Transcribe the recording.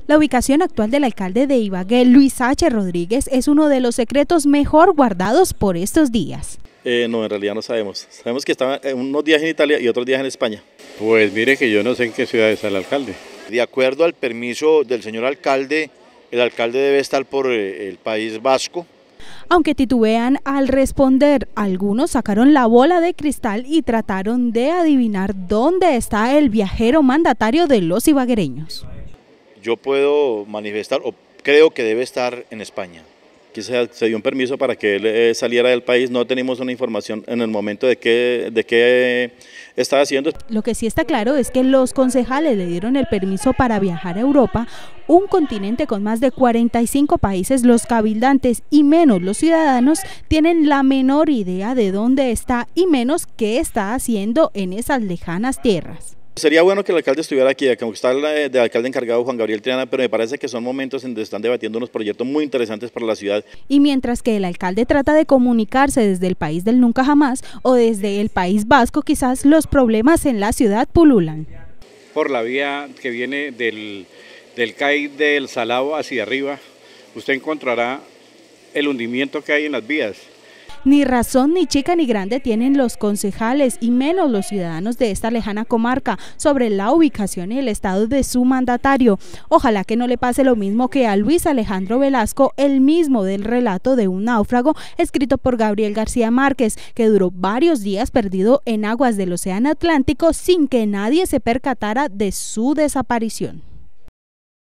La ubicación actual del alcalde de Ibagué, Luis H. Rodríguez, es uno de los secretos mejor guardados por estos días. No, en realidad no sabemos. Sabemos que estaba unos días en Italia y otros días en España. Pues mire que yo no sé en qué ciudad está el alcalde. De acuerdo al permiso del señor alcalde, el alcalde debe estar por el País Vasco. Aunque titubean al responder, algunos sacaron la bola de cristal y trataron de adivinar dónde está el viajero mandatario de los ibaguereños. Yo puedo manifestar, o creo que debe estar en España. Aquí se dio un permiso para que él saliera del país, no tenemos una información en el momento de qué estaba haciendo. Lo que sí está claro es que los concejales le dieron el permiso para viajar a Europa, un continente con más de 45 países. Los cabildantes y menos los ciudadanos tienen la menor idea de dónde está y menos qué está haciendo en esas lejanas tierras. Sería bueno que el alcalde estuviera aquí, como está el alcalde encargado Juan Gabriel Triana, pero me parece que son momentos en donde están debatiendo unos proyectos muy interesantes para la ciudad. Y mientras que el alcalde trata de comunicarse desde el país del nunca jamás o desde el País Vasco, quizás los problemas en la ciudad pululan. Por la vía que viene del CAI del Salado hacia arriba, usted encontrará el hundimiento que hay en las vías. Ni razón ni chica ni grande tienen los concejales y menos los ciudadanos de esta lejana comarca sobre la ubicación y el estado de su mandatario. Ojalá que no le pase lo mismo que a Luis Alejandro Velasco, el mismo del relato de un náufrago escrito por Gabriel García Márquez, que duró varios días perdido en aguas del Océano Atlántico sin que nadie se percatara de su desaparición.